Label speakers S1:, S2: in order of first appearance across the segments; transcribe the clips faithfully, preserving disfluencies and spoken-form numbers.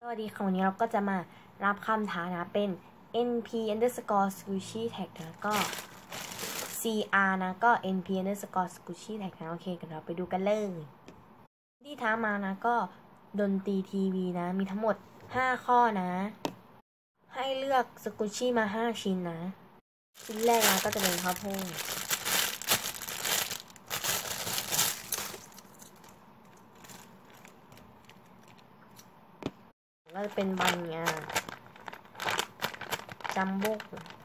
S1: วัสดีค่ะวันนี้เราก็จะมารับคำท้านะเป็น เอ็น พี underscore squishy tag นะก็ ซี อาร์ นะก็ เอ็น พี underscore squishy tag นะโอเคกันเราไปดูกันเลยที่ท้ามานะก็ดนตรีทีวีนะมีทั้งหมดห้าข้อนะให้เลือกสกุชชี่มาห้าชิ้นนะชิ้นแรกนะก็จะเป็นข้าวโพดก็จะเป็นบันงาจัมโบ้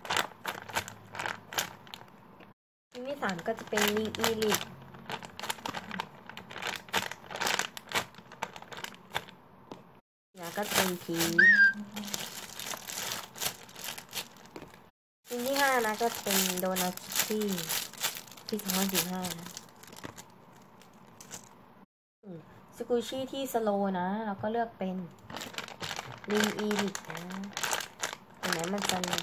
S1: ชิ้นที่สามก็จะเป็นลิงอีลิกนะก็จะเป็นพีชิ้นที่ห้านะก็จะเป็นโดนัทที่ที่สองพันสิบห้านะสกูชี่ที่สโลนะเราก็เลือกเป็นลิงอีลิกนะเห็นไหมมันสโล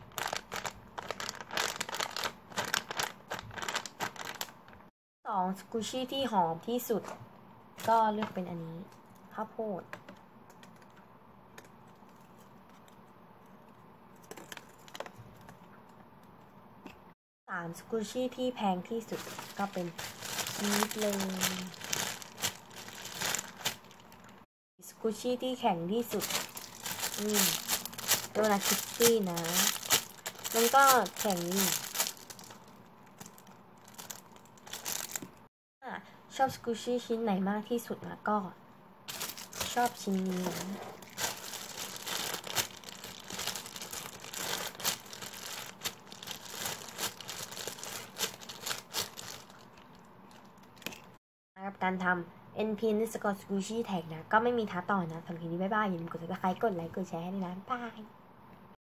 S1: สองสกูชี่ที่หอมที่สุดก็เลือกเป็นอันนี้ข้าวโพดสามสกูชี่ที่แพงที่สุดก็เป็นชีสเลยสกูชี่ที่แข็งที่สุดนี่โดนัทคิสปี้นะมันก็แข็งอยู่ชอบสกูชี่ชิ้นไหนมากที่สุดนะก็ชอบชิ้นนี้นะกับการทำ เอ็น พี underscore squishy tag นะก็ไม่มีท้าต่อนะสำหรับคลิปนี้บ๊ายบายอย่าลืมกด subscribe กดไลค์กดแชร์ให้ด้วยนะบ๊ายบาย